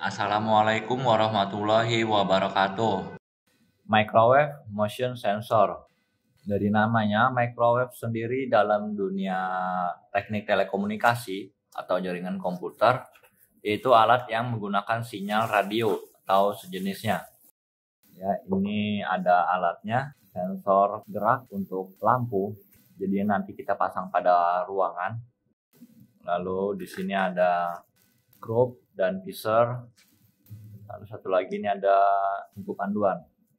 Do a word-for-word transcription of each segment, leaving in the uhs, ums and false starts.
Assalamualaikum warahmatullahi wabarakatuh. Microwave motion sensor. Dari namanya, microwave sendiri dalam dunia teknik telekomunikasi atau jaringan komputer, yaitu alat yang menggunakan sinyal radio atau sejenisnya. Ya, ini ada alatnya, sensor gerak untuk lampu. Jadi nanti kita pasang pada ruangan. Lalu di sini ada probe dan teaser. Lalu satu lagi ini ada buku panduan.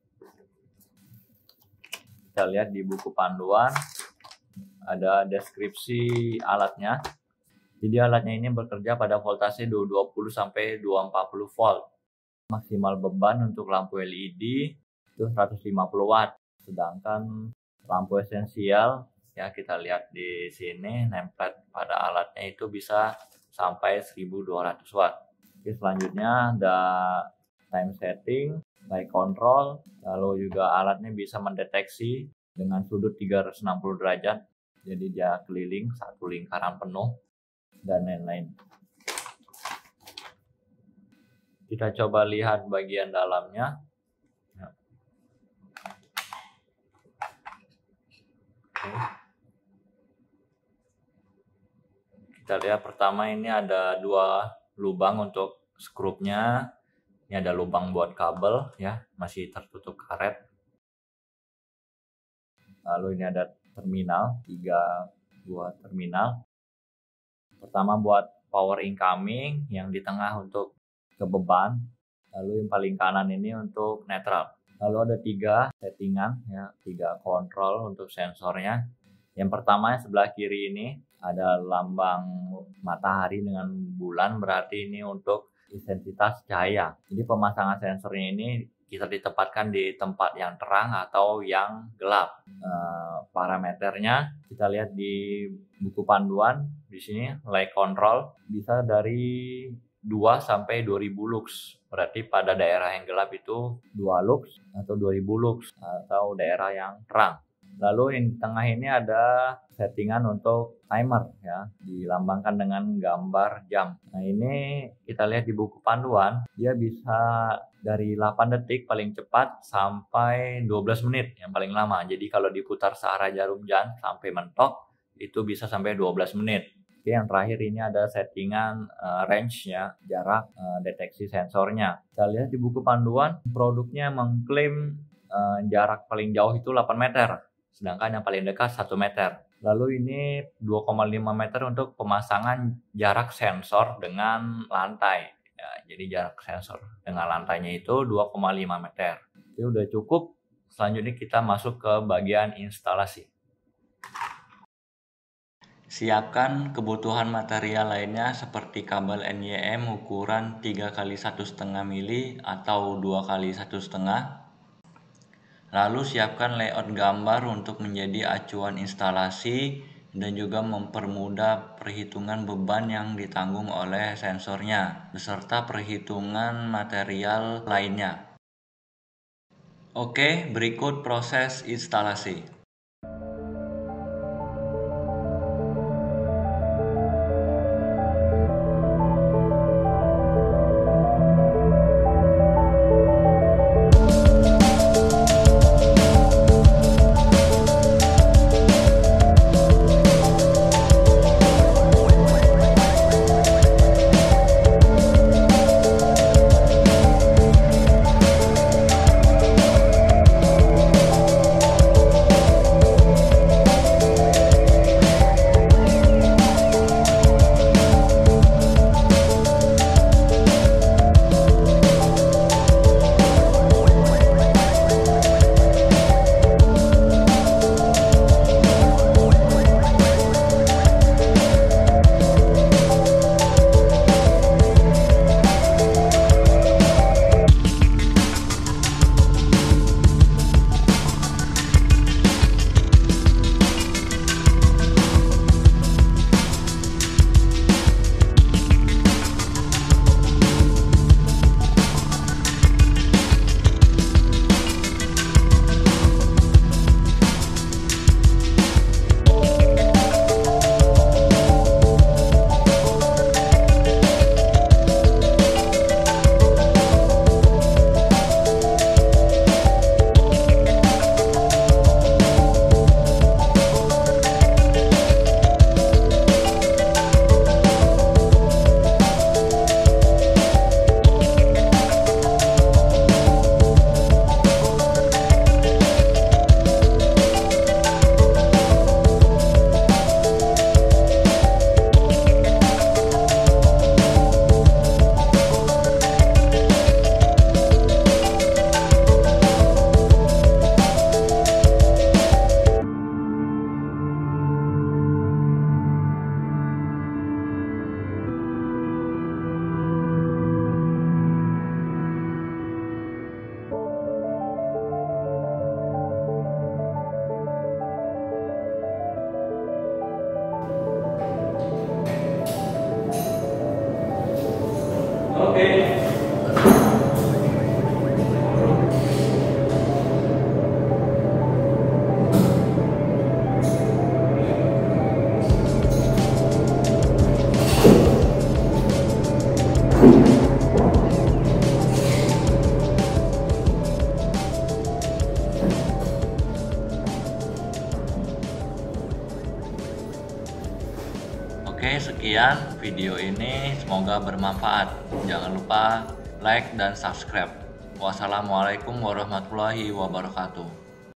Kita lihat di buku panduan ada deskripsi alatnya. Jadi alatnya ini bekerja pada voltase dua ratus dua puluh sampai dua ratus empat puluh volt. Maksimal beban untuk lampu L E D itu seratus lima puluh watt. Sedangkan lampu esensial ya kita lihat di sini nemplate pada alatnya itu bisa sampai seribu dua ratus watt. Oke, selanjutnya ada time setting, light control, lalu juga alatnya bisa mendeteksi dengan sudut tiga ratus enam puluh derajat, jadi dia keliling satu lingkaran penuh dan lain-lain. Kita coba lihat bagian dalamnya. Oke. Kita lihat pertama ini ada dua lubang untuk skrupnya. Ini ada lubang buat kabel ya, masih tertutup karet. Lalu ini ada terminal, tiga buah terminal. Pertama buat power incoming, yang di tengah untuk ke beban. Lalu yang paling kanan ini untuk netral. Lalu ada tiga settingan ya, tiga kontrol untuk sensornya. Yang pertama sebelah kiri ini ada lambang matahari dengan bulan, berarti ini untuk intensitas cahaya. Jadi pemasangan sensornya ini kita ditempatkan di tempat yang terang atau yang gelap. E, parameternya kita lihat di buku panduan. Di sini light control bisa dari dua sampai dua ribu lux. Berarti pada daerah yang gelap itu dua lux atau dua ribu lux atau daerah yang terang. Lalu yang di tengah ini ada settingan untuk timer ya, dilambangkan dengan gambar jam. Nah, ini kita lihat di buku panduan, dia bisa dari delapan detik paling cepat sampai dua belas menit yang paling lama. Jadi kalau diputar searah jarum jam sampai mentok itu bisa sampai dua belas menit. Oke, yang terakhir ini ada settingan uh, range ya, jarak uh, deteksi sensornya. Kita lihat di buku panduan, produknya mengklaim uh, jarak paling jauh itu delapan meter. Sedangkan yang paling dekat satu meter. Lalu ini dua koma lima meter untuk pemasangan jarak sensor dengan lantai. Ya, jadi jarak sensor dengan lantainya itu dua koma lima meter. Itu udah cukup. Selanjutnya kita masuk ke bagian instalasi. Siapkan kebutuhan material lainnya seperti kabel N Y M ukuran tiga kali satu koma lima mili atau dua kali satu koma lima. Lalu siapkan layout gambar untuk menjadi acuan instalasi dan juga mempermudah perhitungan beban yang ditanggung oleh sensornya beserta perhitungan material lainnya. Oke, berikut proses instalasi. Oke, sekian video ini, semoga bermanfaat. Jangan lupa like dan subscribe. Wassalamualaikum warahmatullahi wabarakatuh.